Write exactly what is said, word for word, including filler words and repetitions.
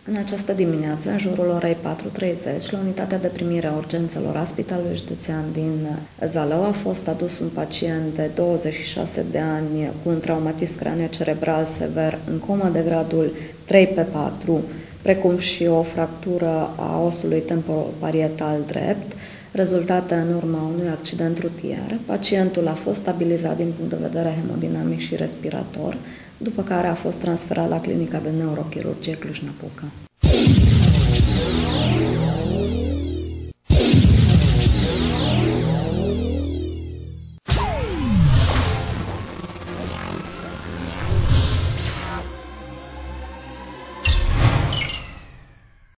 În această dimineață, în jurul orei patru treizeci, la unitatea de primire a urgențelor a Spitalului Județean din Zalău a fost adus un pacient de douăzeci și șase de ani cu un traumatism craniocerebral sever în comă de gradul trei pe patru, precum și o fractură a osului temporoparietal drept, rezultată în urma unui accident rutier. Pacientul a fost stabilizat din punct de vedere hemodinamic și respirator, după care a fost transferat la clinica de neurochirurgie Cluj-Napoca.